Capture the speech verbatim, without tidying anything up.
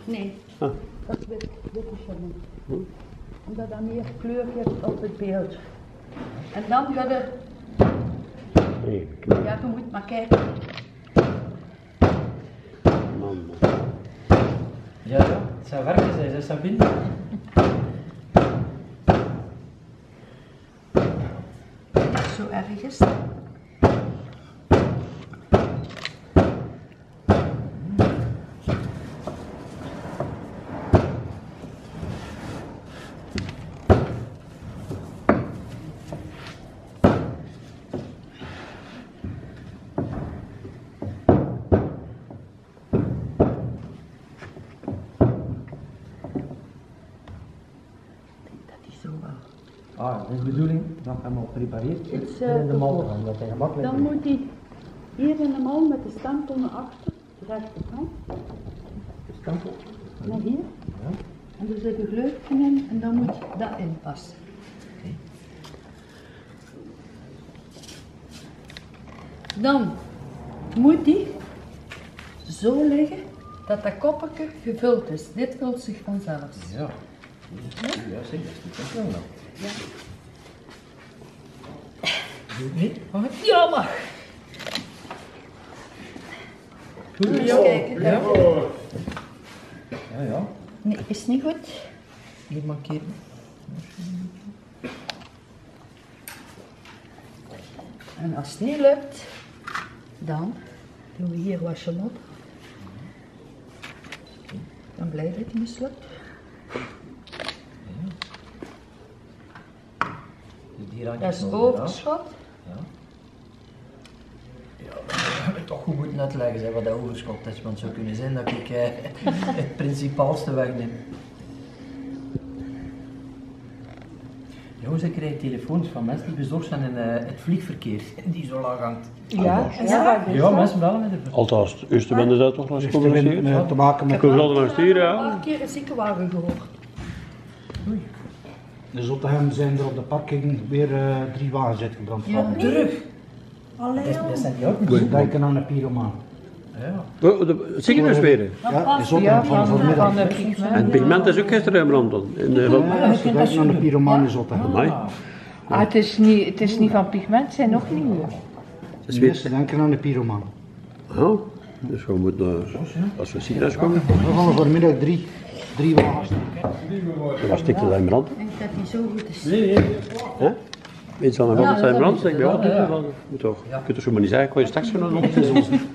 Nee, Ah. dat is wit, witte cement. Hm. Omdat dat meer kleur geeft op het beeld. En dan ga je... Even Ja, je moet maar kijken. man. Ja, ja, het zou werken zijn, ze zou binnen. Zo erg is. Ah, dat is de bedoeling, dan helemaal geprepareerd. Iets, uh, en de mal te gaan, dat hij gemakkelijk Dan is. moet hij hier in de mal met de stempel naar achter, de rechterkant, De stempel. naar hier. Ja. En er zit een gleufje in en dan moet dat inpassen. Okay. Dan moet die zo liggen dat dat koppetje gevuld is. Dit vult zich vanzelf. Ja. Ja, zeg, dat is niet zo lang. Ja. Nee, mag het? Ja, mag. Goed, Eens ja. kijken. Ja. Ja, ja. Nee, is niet goed. Niet mankeren. En als het niet lukt, dan doen we hier wat chalot. Dan blij dat het mislukt. Dat is overschot. Ja. Ja, dat heb ik toch goed moeten uitleggen zeg, wat dat overschot is, want het zou kunnen zijn dat ik eh, het principaalste wegneem. Jongens, ik krijg telefoons van mensen die bezorgd zijn in uh, het vliegverkeer, die zo laag hangt. Ja, ja. Ja, mensen bellen met de Althans, het eerste wende dat toch nog eens communiceren? uh, te maken met... Ik wil altijd naar sturen, Een ja. paar keer een ziekenwagen gehoord. Oei. In Zottegem zijn er op de parking weer uh, drie wagens uitgebrand. Ja, terug. Allee, Dat, dat zijn die ook Dus denken aan een pyromaan. Ja. Oh, de- Het ziekenhuis weer. Ja, in Zottegem van vanmiddag. En het pigment is ook gisteren in brand dan. In de, Ja, ze denken aan een pyromaan in Zottegem. Amai. Ah, het is niet, het is niet van pigment, het zijn nog nieuwe. Het is Nee, weer. ze denken aan een pyromaan. Ja, dus we moeten, uh, als we het ziekenhuis komen, We gaan er vanmiddag drie, drie wagens. dan stikt het in brand. Ik denk dat die zo goed is. Hè? Iets aan de brand, Ja, het zijn dat brand, is denk ik bij wel, wat doen ja. we dan? Moet toch? Je kunt toch zo maar niet zeggen, ik kan je straks gaan doen. Het is ons,